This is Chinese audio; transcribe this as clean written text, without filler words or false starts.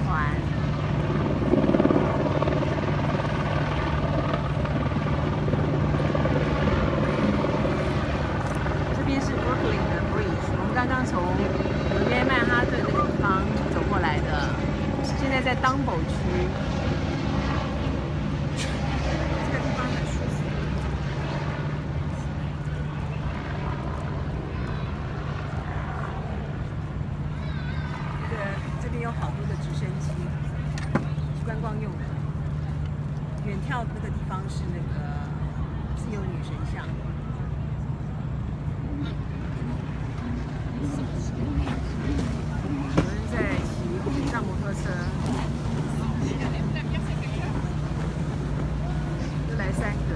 团。这边是 Brooklyn 的 Bridge， 我们刚刚从纽约曼哈顿那个地方走过来的，现在在 Dumbo 区。这个地方很舒服。这边有好多的直升机，是观光用的。远眺那个地方是那个自由女神像。有人在骑上摩托车，又来3个。